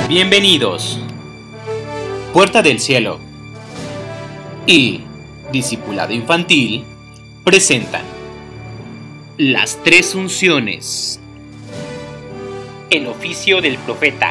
Bienvenidos. Puerta del Cielo y Discipulado Infantil presentan las tres unciones. El oficio del profeta.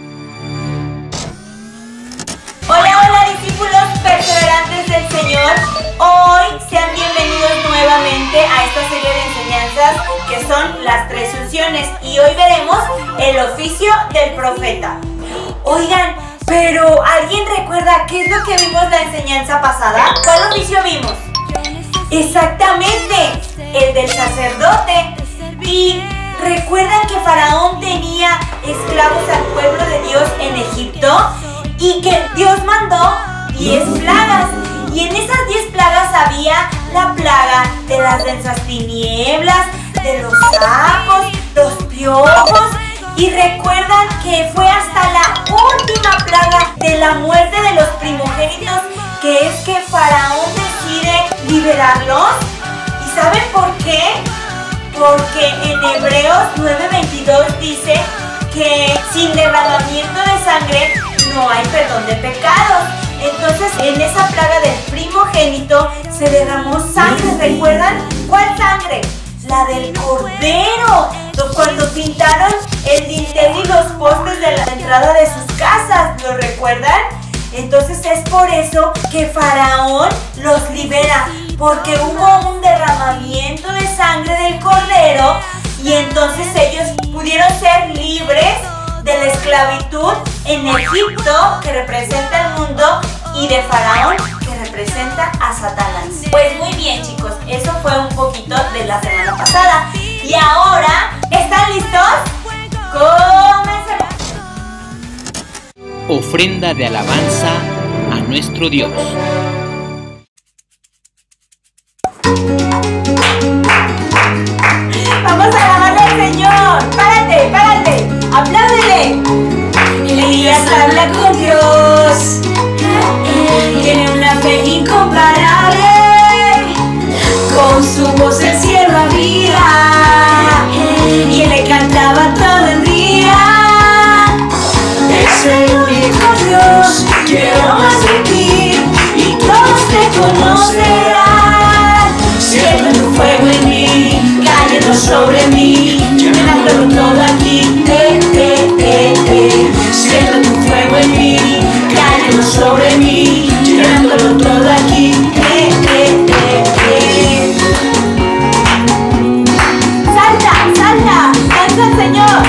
Hola discípulos perseverantes del Señor. Hoy sean bienvenidos nuevamente a esta serie de enseñanzas que son las tres unciones. Y hoy veremos el oficio del profeta. Oigan, pero ¿alguien recuerda qué es lo que vimos la enseñanza pasada? ¿Cuál oficio vimos? Exactamente, el del sacerdote. Y recuerdan que Faraón tenía esclavos al pueblo de Dios en Egipto y que Dios mandó 10 plagas. Y en esas 10 plagas había la plaga de las densas tinieblas, de los sapos, los piojos. Y recuerdan que fue hasta la última plaga de la muerte de los primogénitos que es que Faraón decide liberarlos. ¿Y saben por qué? Porque en Hebreos 9:22 dice que sin derramamiento de sangre no hay perdón de pecados. Entonces en esa plaga del primogénito se derramó sangre. ¿Recuerdan? ¿Cuál sangre? La del cordero. Cuando pintaron el dintel y los postes de la entrada de sus casas, ¿lo recuerdan? Entonces es por eso que Faraón los libera, porque hubo un derramamiento de sangre del cordero y entonces ellos pudieron ser libres de la esclavitud en Egipto, que representa el mundo, y de Faraón, que representa a Satanás. Pues muy bien, chicos, eso fue un poquito de la semana pasada. Y ahora, ¿están listos? ¡Comencemos! Ofrenda de alabanza a nuestro Dios. Vamos a alabarle al Señor. ¡Párate, párate! ¡Apláudele! Elías habla con Dios. Tiene una fe incomparable. Con su voz el cielo abría y él le cantaba todo el día. Es el único Dios, quiero más de ti y todos te conocerán. Siempre tu fuego en mí, cayendo sobre mí, llenándolo todo aquí. Siempre tu fuego en mí, cayendo sobre mí, llenándolo todo aquí. ¡Al Señor!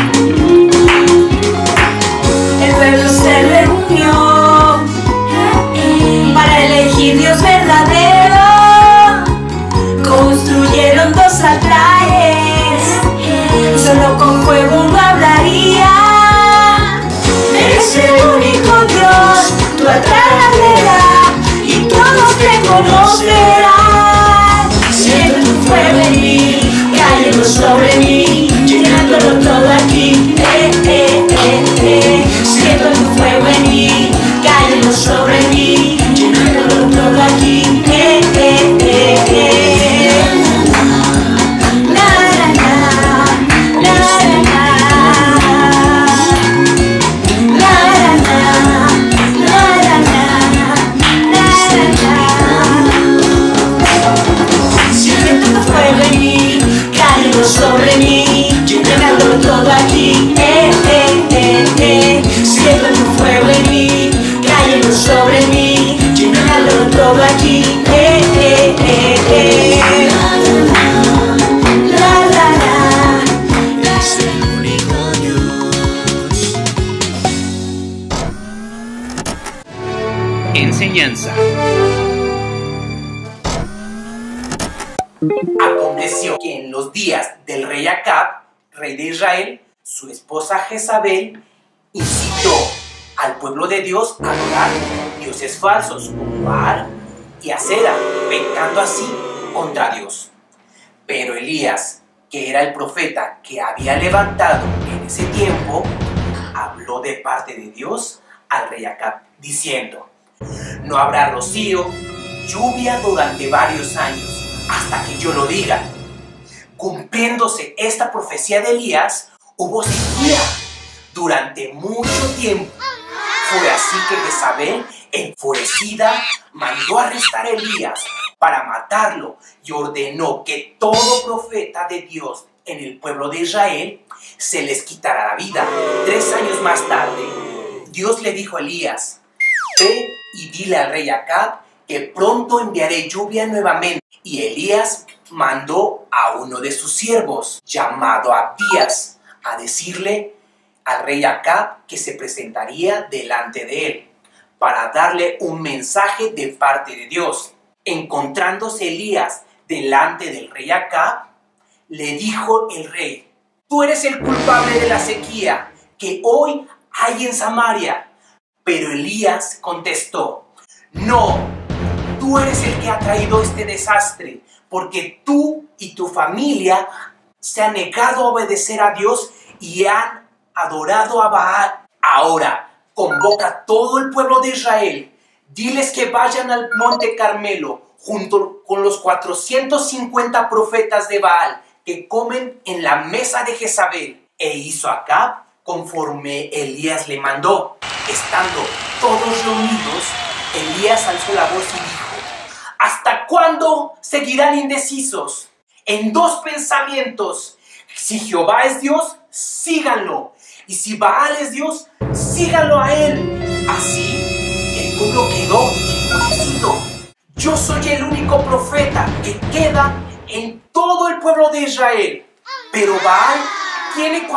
El pueblo se reunió para elegir Dios verdadero. Construyeron 2 altares, solo con fuego no hablaría. Es el único Dios, tu altar arderá y todos te conocerán. Siempre tu fuego en mí, cayendo sobre mí, llenándolo todo aquí. Siento tu fuego en mí, cayendo sobre mí, llenándolo todo aquí. Siento tu fuego en mí, cayendo sobre mí, llenándolo todo aquí. Siento tu fuego en mí, cayendo sobre mí, llenándolo todo aquí. Es el único Dios. Enseñanza. Aconteció que en los días del rey Acab, rey de Israel, su esposa Jezabel incitó al pueblo de Dios a adorar dioses falsos como Baal y Acera, pecando así contra Dios. Pero Elías, que era el profeta que había levantado en ese tiempo, habló de parte de Dios al rey Acab, diciendo: no habrá rocío, lluvia durante varios años, hasta que yo lo diga. Cumpliéndose esta profecía de Elías, hubo sequía durante mucho tiempo. Fue así que Jezabel, enfurecida, mandó arrestar a Elías para matarlo y ordenó que todo profeta de Dios en el pueblo de Israel se les quitara la vida. 3 años más tarde, Dios le dijo a Elías: ve y dile al rey Acab que pronto enviaré lluvia nuevamente. Y Elías mandó a uno de sus siervos, llamado Abdías, a decirle al rey Acab que se presentaría delante de él para darle un mensaje de parte de Dios. Encontrándose Elías delante del rey Acab, le dijo el rey: tú eres el culpable de la sequía que hoy hay en Samaria. Pero Elías contestó: no, tú eres el que ha traído este desastre, porque tú y tu familia se han negado a obedecer a Dios y han adorado a Baal. Ahora convoca a todo el pueblo de Israel, diles que vayan al monte Carmelo junto con los 450 profetas de Baal que comen en la mesa de Jezabel. E hizo Acab conforme Elías le mandó. Estando todos reunidos, Elías alzó la voz y dijo: ¿hasta cuándo seguirán indecisos en 2 pensamientos? Si Jehová es Dios, síganlo, y si Baal es Dios, síganlo a él. Así el pueblo quedó endurecido. Yo soy el único profeta que queda en todo el pueblo de Israel, pero Baal tiene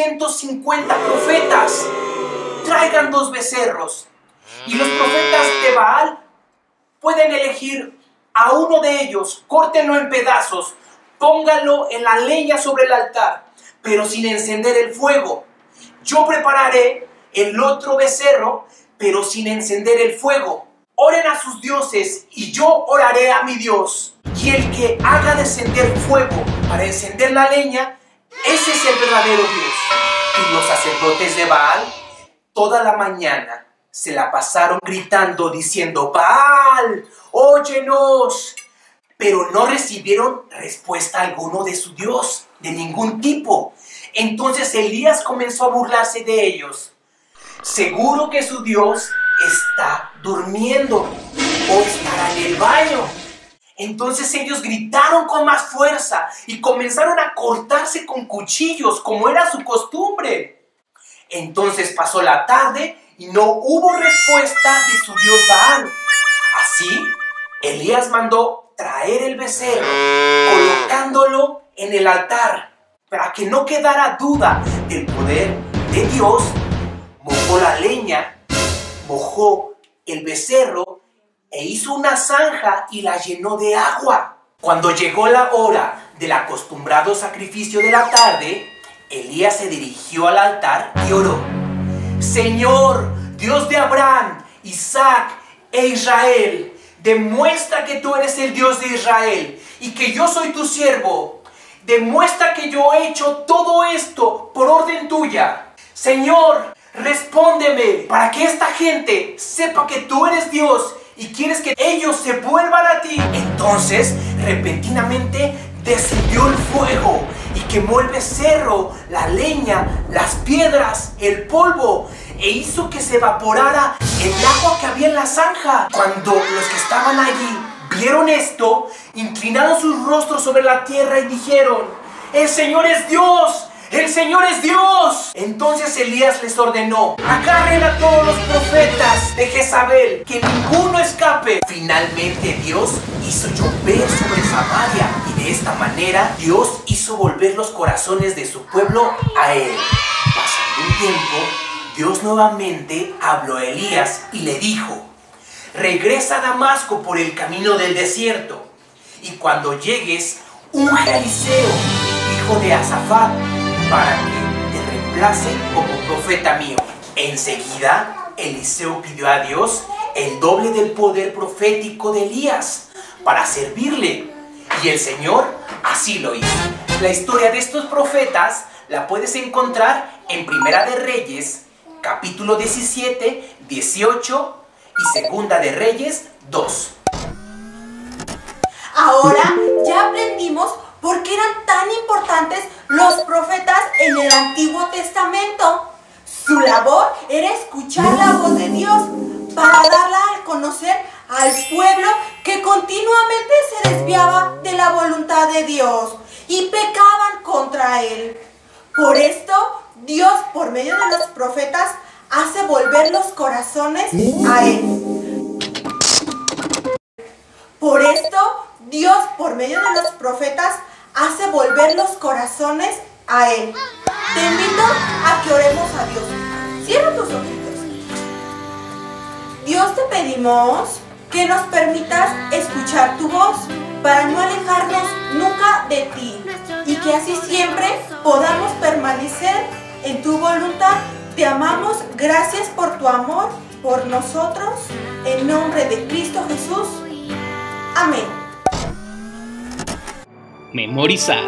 450 profetas. Traigan 2 becerros, y los profetas de Baal pueden elegir a uno de ellos, córtenlo en pedazos, pónganlo en la leña sobre el altar, pero sin encender el fuego. Yo prepararé el otro becerro, pero sin encender el fuego. Oren a sus dioses y yo oraré a mi Dios. Y el que haga descender fuego para encender la leña, ese es el verdadero Dios. Y los sacerdotes de Baal toda la mañana se la pasaron gritando, diciendo: Baal, óyenos. Pero no recibieron respuesta alguno de su Dios, de ningún tipo. Entonces Elías comenzó a burlarse de ellos. Seguro que su Dios está durmiendo o estará en el baño. Entonces ellos gritaron con más fuerza y comenzaron a cortarse con cuchillos, como era su costumbre. Entonces pasó la tarde y no hubo respuesta de su Dios Baal. Así, Elías mandó traer el becerro, colocándolo en el altar, para que no quedara duda del poder de Dios. Mojó la leña, mojó el becerro e hizo una zanja y la llenó de agua. Cuando llegó la hora del acostumbrado sacrificio de la tarde, Elías se dirigió al altar y oró: Señor, Dios de Abraham, Isaac e Israel, demuestra que tú eres el Dios de Israel y que yo soy tu siervo. Demuestra que yo he hecho todo esto por orden tuya. Señor, respóndeme para que esta gente sepa que tú eres Dios y quieres que ellos se vuelvan a ti. Entonces, repentinamente descendió el fuego y quemó el becerro, la leña, las piedras, el polvo, e hizo que se evaporara el agua que había en la zanja. Cuando los que estaban allí vieron esto, inclinaron sus rostros sobre la tierra y dijeron: ¡El Señor es Dios! ¡El Señor es Dios! Entonces Elías les ordenó: agarren a todos los profetas de Jezabel, que ninguno escape. Finalmente Dios hizo llover sobre Samaria, y de esta manera Dios hizo volver los corazones de su pueblo a él. Pasando un tiempo, Dios nuevamente habló a Elías y le dijo: regresa a Damasco por el camino del desierto, y cuando llegues, unge a Eliseo, hijo de Asafat, para que te reemplace como profeta mío. Enseguida, Eliseo pidió a Dios el doble del poder profético de Elías para servirle, y el Señor así lo hizo. La historia de estos profetas la puedes encontrar en Primera de Reyes, capítulo 17, 18 y Segunda de Reyes 2. Ahora ya aprendimos por qué eran tan importantes los profetas en el Antiguo Testamento. Su labor era escuchar la voz de Dios para darla a conocer al pueblo que continuamente se desviaba de la voluntad de Dios y pecaban contra Él. Por esto, Dios, por medio de los profetas, hace volver los corazones a Él. Por esto, Dios, por medio de los profetas, hace volver los corazones a Él. Te invito a que oremos a Dios. Cierra tus ojitos. Dios, te pedimos que nos permitas escuchar tu voz para no alejarnos nunca de ti y que así siempre podamos permanecer en tu voluntad. Te amamos, gracias por tu amor por nosotros, en nombre de Cristo Jesús. Amén. Memorizar.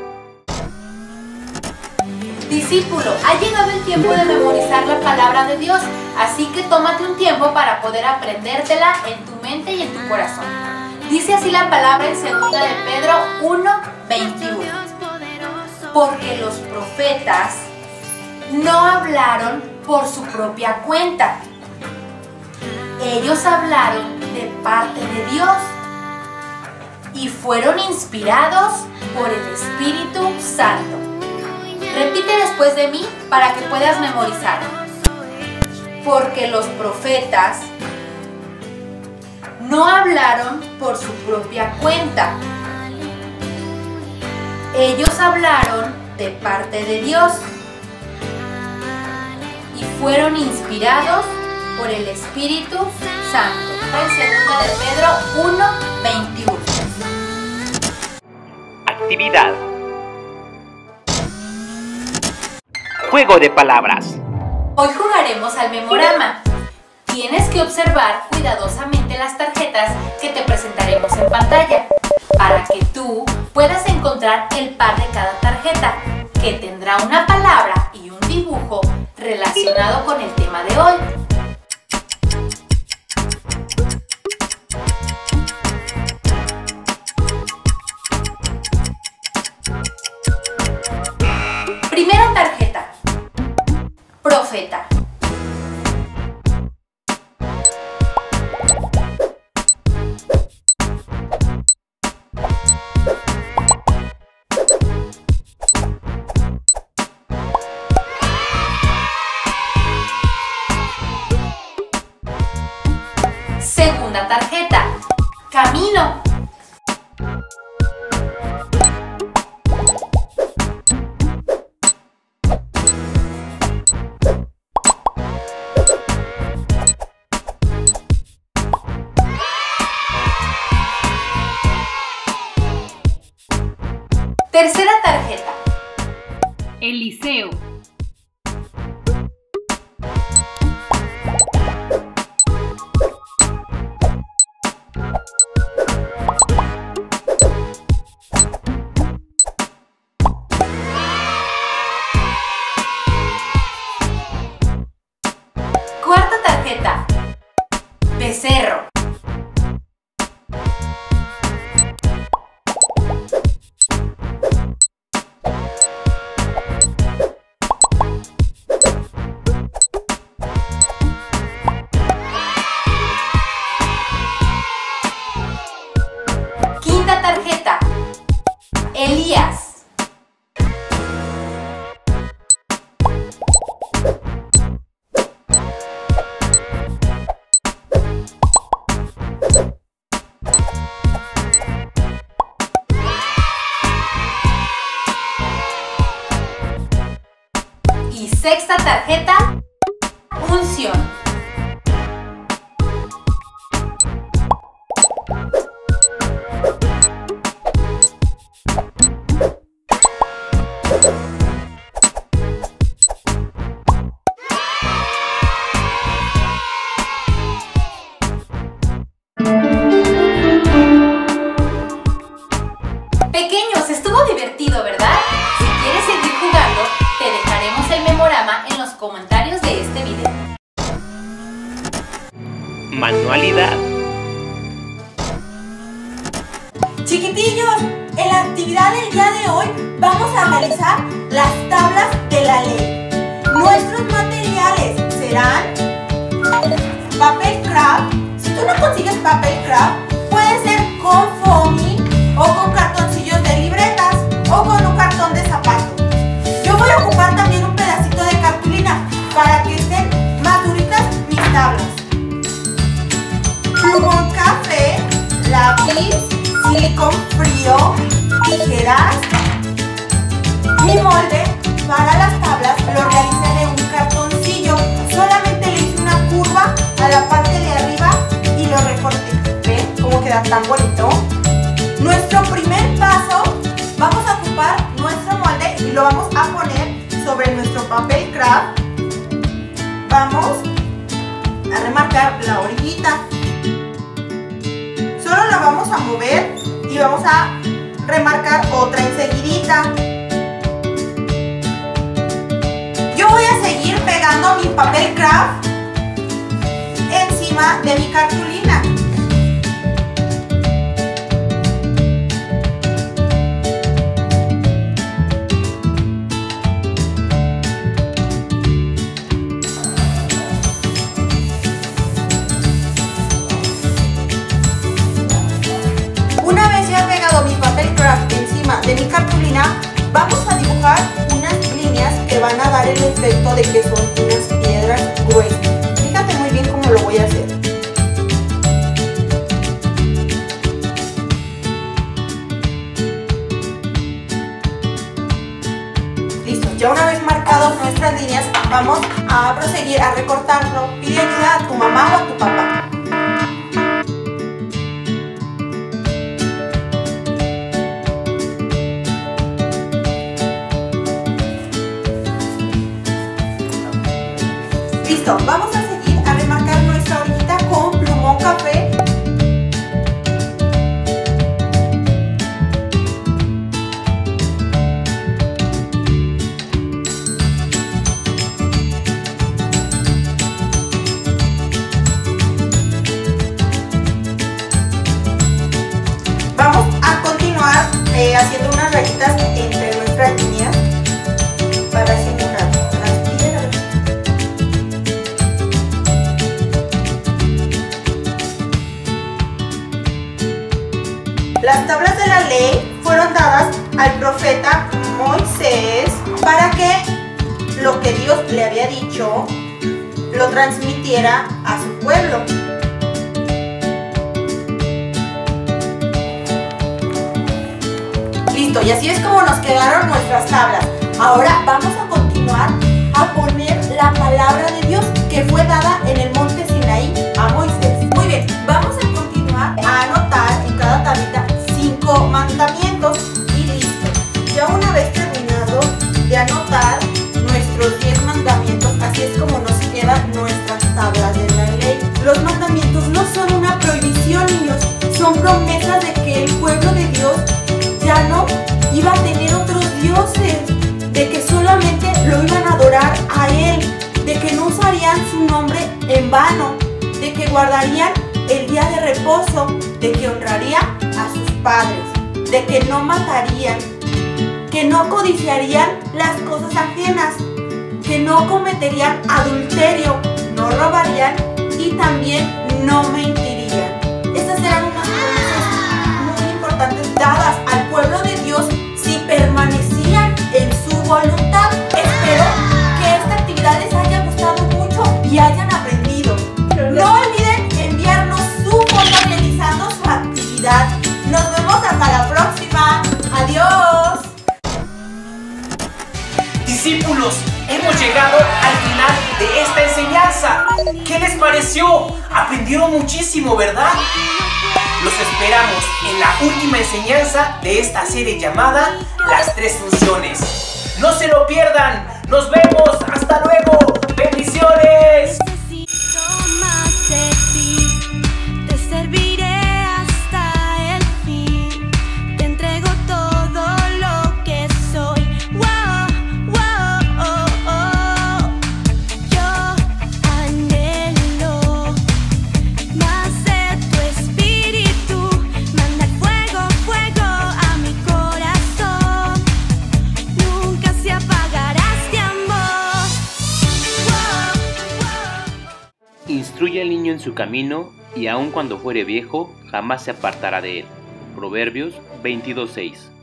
Discípulo, ha llegado el tiempo de memorizar la palabra de Dios, así que tómate un tiempo para poder aprendértela en tu mente y en tu corazón. Dice así la palabra en 2 de Pedro 1:21. Porque los profetas no hablaron por su propia cuenta. Ellos hablaron de parte de Dios y fueron inspirados por el Espíritu Santo. Repite después de mí para que puedas memorizar. Porque los profetas no hablaron por su propia cuenta. Ellos hablaron de parte de Dios y fueron inspirados por el Espíritu Santo. En 2 de Pedro 1:21. Actividad. Juego de palabras. Hoy jugaremos al memorama. Tienes que observar cuidadosamente las tarjetas que te presentaremos en pantalla para que tú puedas encontrar el par de cada tarjeta, que tendrá una palabra y un dibujo relacionado con el tema de hoy. Primera tarjeta. Profeta. Segunda tarjeta. Camino. Tercera tarjeta. Eliseo. Cuarta tarjeta. Becerro. Quinta tarjeta. Elías. Y sexta tarjeta. Unción. Pequeños, estuvo divertido, ¿verdad? Si quieres seguir jugando, te dejaremos el memorama en los comentarios de este video. Manualidad. Chiquitillos, en la actividad del día de hoy vamos a realizar las tablas de la ley. Nuestros materiales materiales serán papel craft. Si tú no consigues papel craft, puede ser con foamy o con cartoncillos de libretas o con un cartón de zapato. Yo voy a ocupar también un pedacito de cartulina para que estén más duritas mis tablas. Plumón café, lápiz, silicón frío, tijeras. Mi molde para las tablas lo realicé de un cartoncillo. Solamente le hice una curva a la parte de arriba y lo recorté. ¿Ven cómo queda tan bonito? Nuestro primer paso, vamos a ocupar nuestro molde y lo vamos a poner sobre nuestro papel craft. Vamos a remarcar la orillita. Solo la vamos a mover y vamos a remarcar otra enseguidita. Yo voy a seguir pegando mi papel craft encima de mi cartulina. Una vez ya pegado mi papel craft encima de mi cartulina, vamos a dibujar unas líneas que van a dar el efecto de que son unas piedras gruesas. Fíjate muy bien cómo lo voy a hacer. Listo, ya una vez marcadas nuestras líneas, vamos a proseguir a recortarlo. Pide ayuda a tu mamá o a tu papá. Listo, vamos a seguir a remarcar nuestra orillita con plumón café. Vamos a continuar haciendo unas rayitas entre nuestras líneas para simular las piedras. Las tablas de la ley fueron dadas al profeta Moisés para que lo que Dios le había dicho lo transmitiera a su pueblo. Listo, y así es como nos quedaron nuestras tablas. Ahora vamos a continuar a poner la palabra de Dios que fue dada en el monte Sinaí a Moisés. Muy bien, vamos a continuar a anotar en cada tablita 5 mandamientos y listo. Ya una vez terminado de anotar nuestros 10 mandamientos, así es como nos quedan nuestras tablas de la ley. Los mandamientos no son una prohibición, niños, son promesas de que el pueblo de Dios ya no iba a tener otros dioses, de que solamente lo iban a adorar a Él, de que no usarían su nombre en vano, de que guardarían el día de reposo, de que honrarían a sus padres, de que no matarían, que no codiciarían las cosas ajenas, que no cometerían adulterio, no robarían y también no mentirían. Estas eran unas promesas muy importantes dadas al pueblo de Dios si permanecían en su voluntad. Espero que esta actividad les haya gustado mucho y hayan aprendido. No olviden enviarnos su foto realizando su actividad. Nos vemos hasta la próxima. Adiós. Discípulos, hemos llegado al final de esta enseñanza. ¿Qué les pareció? Aprendieron muchísimo, ¿verdad? Los esperamos en la última enseñanza de esta serie llamada Las Tres Funciones. No se lo pierdan. Nos vemos. Hasta luego. Bendiciones. Necesito más de ti, te serviré hasta el fin, te entrego todo lo que soy. Wow, wow, oh, oh. Yo anhelo más de tu espíritu, manda fuego, fuego a mi corazón, nunca se apagará este amor. Wow. Instruye al niño en su camino, y aun cuando fuere viejo, jamás se apartará de él. Proverbios 22:6.